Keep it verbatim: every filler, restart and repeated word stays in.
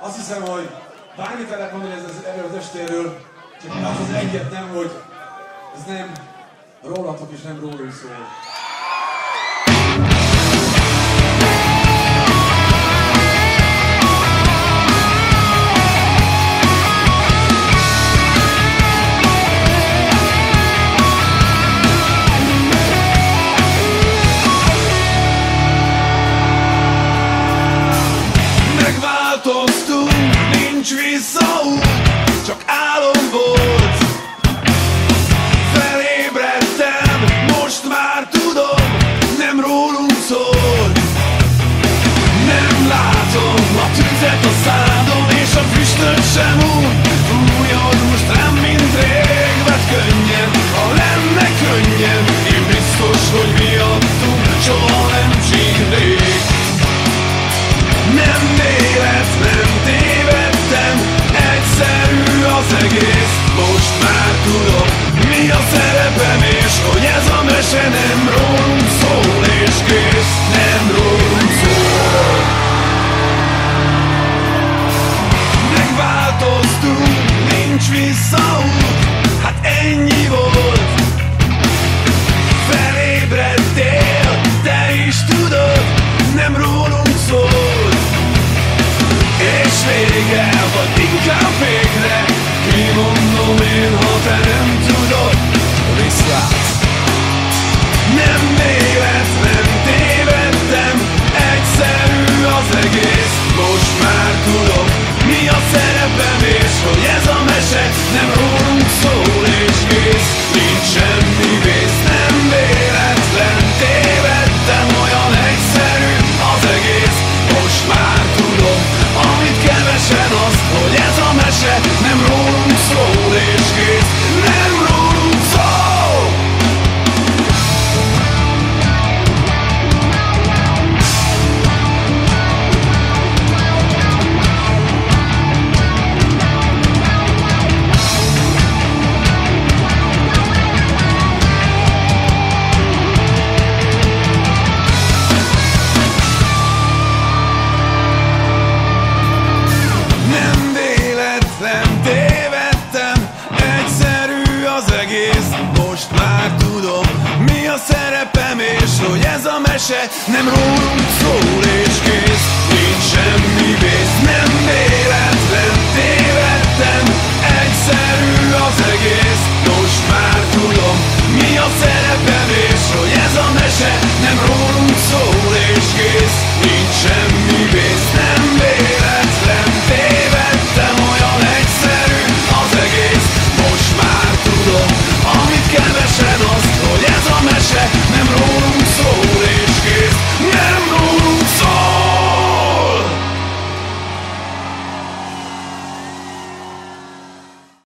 Azt hiszem, hogy bármit el lehet mondani erről az estéről, csak az az egyet nem, hogy ez nem rólatok és nem rólunk szól. Nincs visszaút, csak álom volt. Felébredtem, most már tudom, nem rólunk szól. Nem látom a tüzet a szádon, és a füstöt sem úgy. Fújod most rám, mint rég, vedd könnyen, ha lenne könnyen. Én biztos, hogy miattunk soha nem csíknék. Nem vélet, nem tévedtem, egyszerű az egész. Most már tudom, mi a szerepem, és hogy ez a mese nem rólunk szól, és kész, nem rólunk szól. Megváltoztunk, nincs visszaút, hát ennyi volt. Felébredtél, te is tudod, nem rólunk szól. És vége, vagy inkább végre, kimondom én, ha te nem tudod. Viszlát! Nem vélet, nem tévedtem, egyszerű az egész. Most már tudom, mi a szerepem, és hogy ez a mese nem rólunk szól, és kész. Nincs semmi vész, nem véletlen, tévedtem, olyan egyszerű az egész. Most már tudom, amit kevesen az, hogy ez a mese nem rólunk szól, és kész, nem rólunk szól. Most már tudom, mi a szerepem, és hogy ez a mese nem rólunk szól, és kész, nincs semmi.